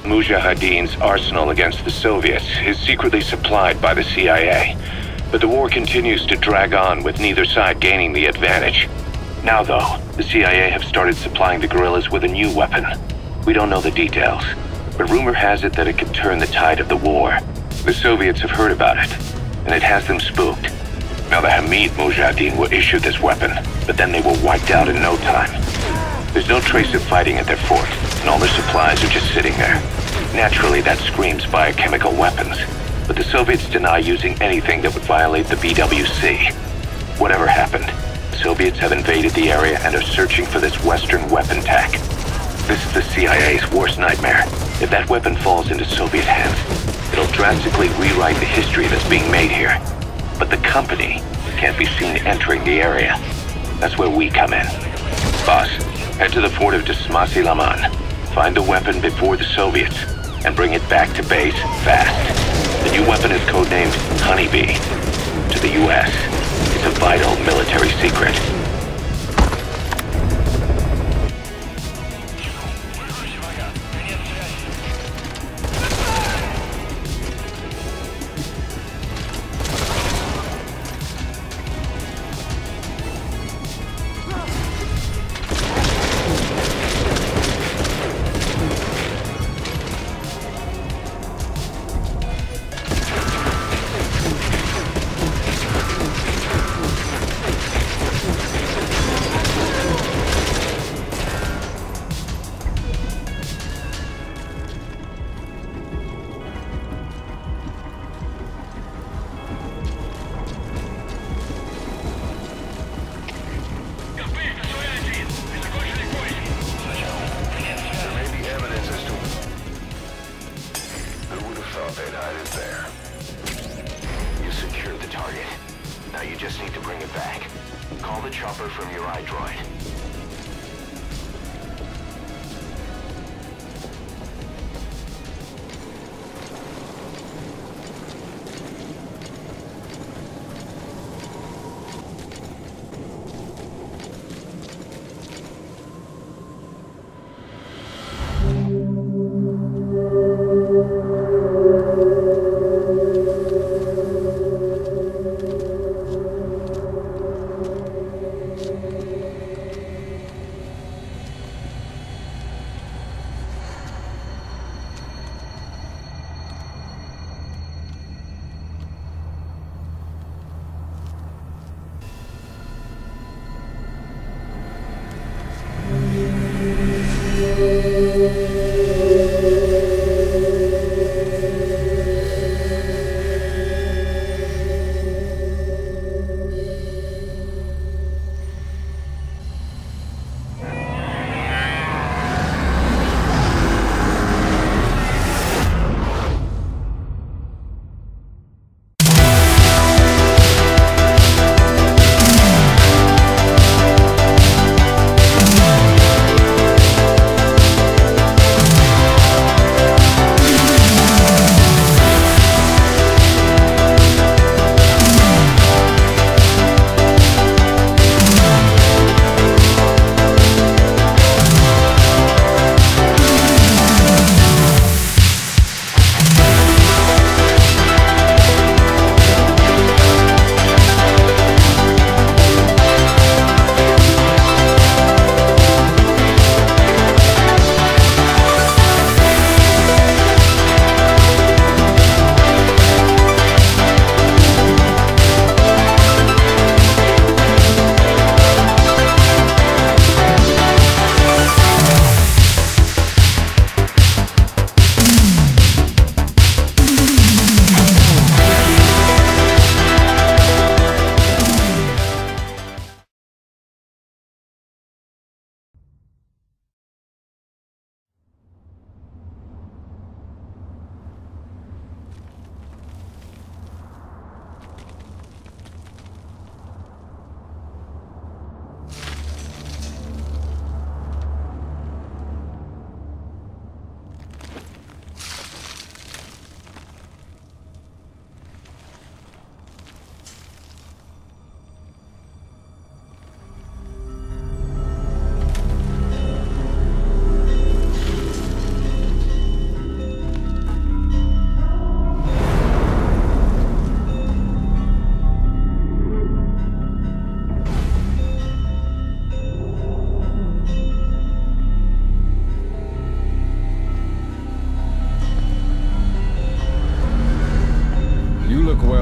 Mujahideen's arsenal against the Soviets is secretly supplied by the CIA. But the war continues to drag on with neither side gaining the advantage. Now though, the CIA have started supplying the guerrillas with a new weapon. We don't know the details, but rumor has it that it could turn the tide of the war. The Soviets have heard about it, and it has them spooked. Now the Hamid Mujahideen will issue this weapon, but then they were wiped out in no time. There's no trace of fighting at their fort, and all their supplies are just sitting there. Naturally, that screams biochemical weapons, but the Soviets deny using anything that would violate the BWC. Whatever happened, the Soviets have invaded the area and are searching for this Western weapon tech. This is the CIA's worst nightmare. If that weapon falls into Soviet hands, it'll drastically rewrite the history that's being made here. But the company can't be seen entering the area. That's where we come in. Boss, head to the fort of Dismasi Laman. Find the weapon before the Soviets, and bring it back to base fast. The new weapon is codenamed Honeybee. To the US, it's a vital military secret.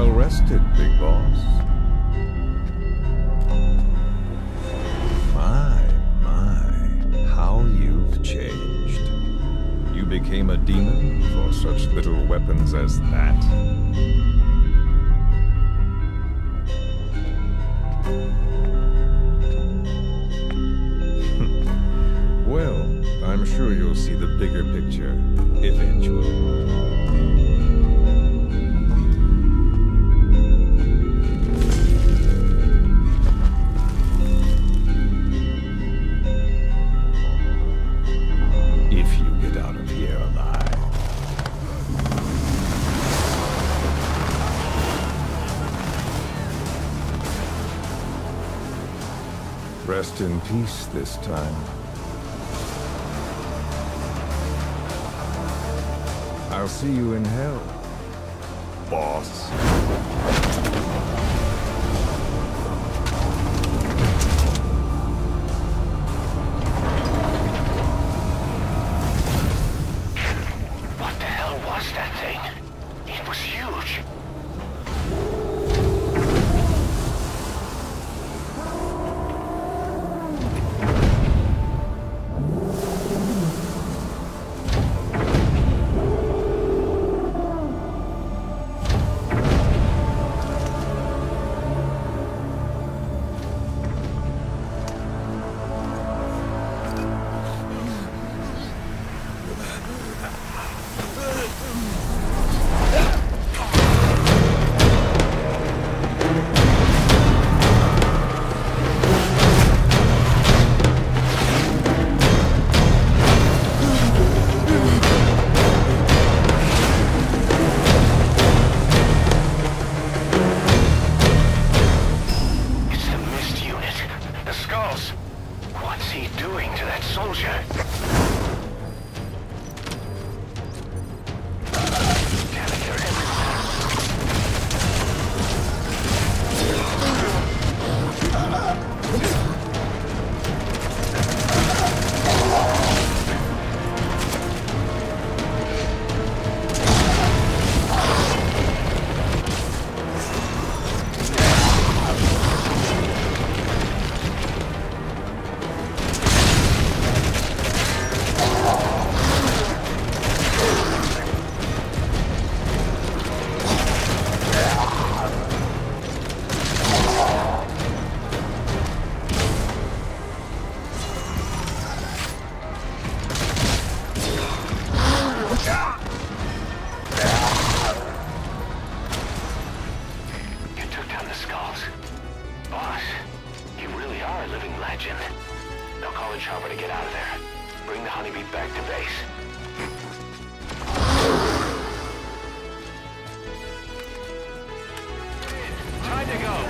Well rested, big boss. My, how you've changed. You became a demon for such little weapons as that? Well, I'm sure you'll see the bigger picture eventually. Rest in peace this time. I'll see you in hell, boss. What the hell was that thing? It was huge. What's he doing to that soldier? Damn it, they're Now call in Chopper to get out of there. Bring the honeybee back to base. Time to go.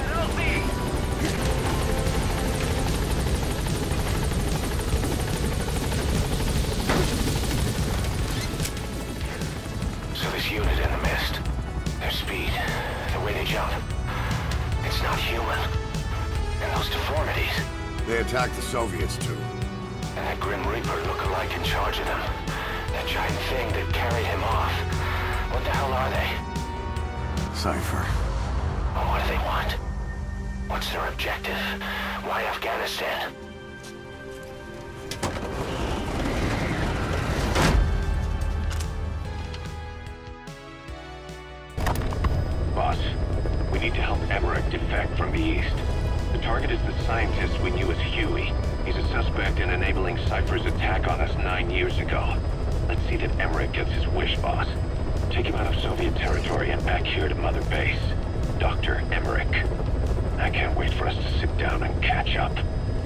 So this unit in the mist, their speed, the way they jump, it's not human. And those deformities. They attacked the Soviets, too. And that Grim Reaper look-alike in charge of them. That giant thing that carried him off. What the hell are they? Cypher. Well, what do they want? What's their objective? Why Afghanistan? Boss, we need to help Emmerich defect from the east. The target is the scientist we knew as Huey. He's a suspect in enabling Cypher's attack on us 9 years ago. Let's see that Emmerich gets his wish, boss. Take him out of Soviet territory and back here to Mother Base. Dr. Emmerich. I can't wait for us to sit down and catch up.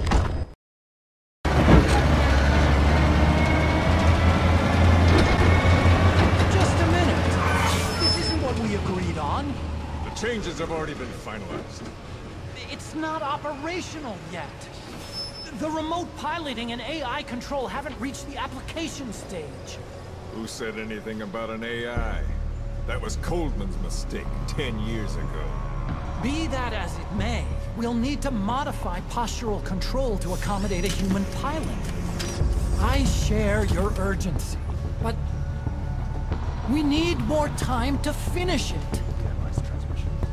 Just a minute. This isn't what we agreed on. The changes have already been finalized. It's not operational yet. The remote piloting and AI control haven't reached the application stage. Who said anything about an AI? That was Coldman's mistake 10 years ago. Be that as it may, we'll need to modify postural control to accommodate a human pilot. I share your urgency, but we need more time to finish it.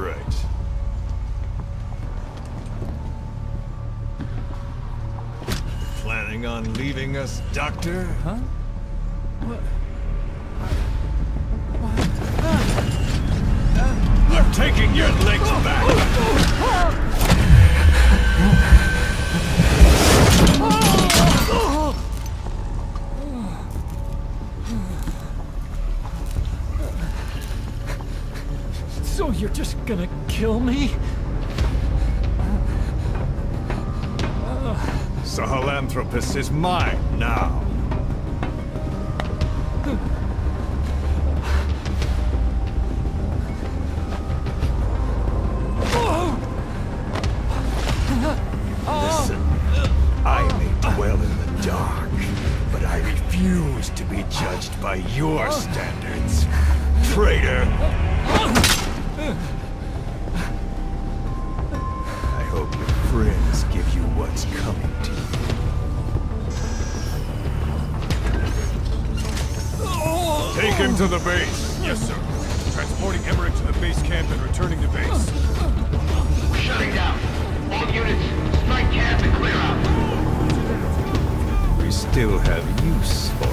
Right. Planning on leaving us, Doctor? Huh? What? I'm taking your legs back! So you're just gonna kill me? Sahelanthropus is mine now. Listen, I may dwell in the dark, but I refuse to be judged by your standards, traitor! I hope your friends give you what's coming to you. Take him to the base. Yes, sir. Transporting Emmerich to the base camp and returning to base. We're shutting down. All units, strike camp and clear out. We still have use for